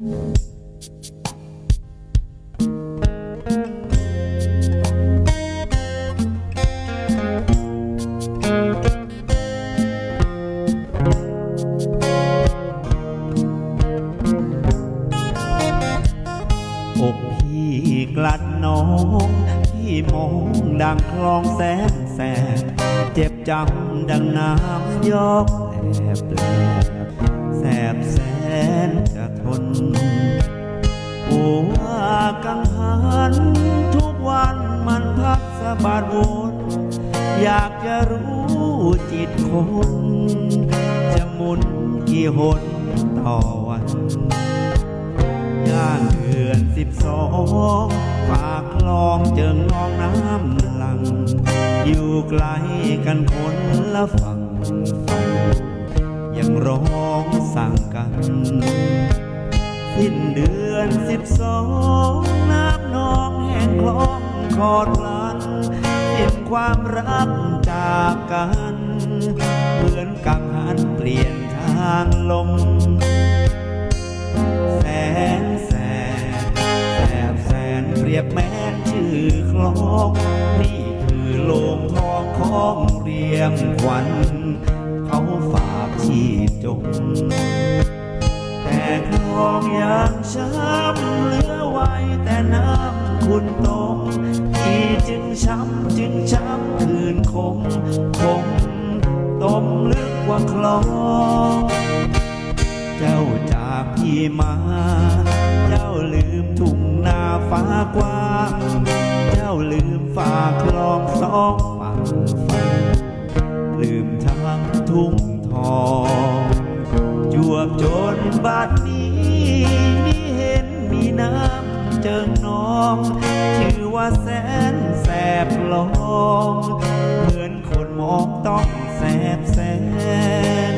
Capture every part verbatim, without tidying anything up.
อกพี่กลัดน้องที่มองดังคลองแสนแสบเจ็บจำดังน้ำยอกแลบแลบแสบแสนจะทนปวดกังหันทุกวันมันพักสะบัดวนอยากจะรู้จิตคนจะหมุนกี่หนต่อวันย่างเดือนสิบสองฝากคลองเจิงน้องน้ำหลังอยู่ไกลกันคนละฝั่งฝั่งยังร้องสั่งกันสิ้นเดือนสิบสองน้ำนองแห่งคลองคอดลันเห็นความรักจากกันเหมือนกังหันเปลี่ยนทางลมแสนแสบแสบแสนเปรียบแม้นชื่อคลองนี่คือโลงทองของเรียมขวัญเขาฝากชีพจมแต่คลองยังช้ำเหลือไว้แต่น้ำคุณตมที่จึงช้ำจึงช้ำคืนคมคมต้มลึกกว่าคลองเจ้าจากพี่มาเจ้าลืมทุ่งนาฟ้ากว้างเจ้าลืมฝากคลองสองฝั่งฝั่งลืมทางทุ่งทองจวบจนบัดนี้นี่เห็นมีน้ำเจิงนองชื่อว่าแสนแสบลองเหมือนคนมองต้องแสบแสน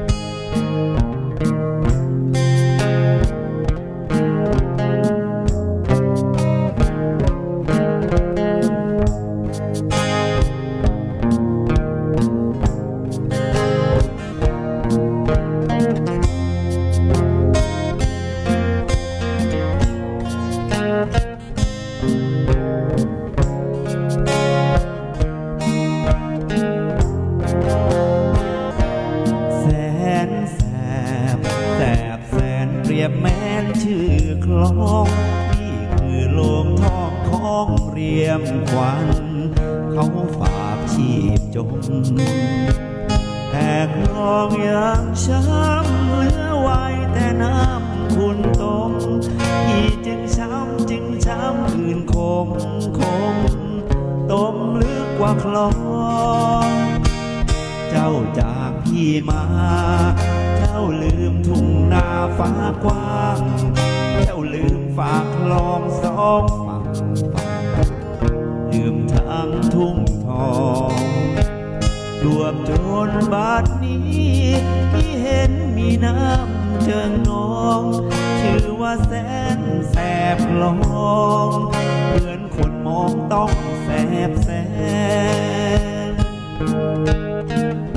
แม้นชื่อคลองนี่คือโลงทองของเรียมขวัญเขาฝากชีพจมแต่คลองยังช้ำเหลือไว้แต่น้ำคุณตมที่จึงช้ำจึงช้ำคืนคมคมต้มลึกกว่าคลองเจ้าจากพี่มาเจ้าลืมทุ่งนาฟ้ากว้างเจ้าลืมฝากคลองสองฝั่งลืมทางทุ่งทองจวบจนบัดนี้ที่เห็นมีน้ำเจิงนองชื่อว่าแสนแสบลองเหมือนคนมองต้องแสบแสน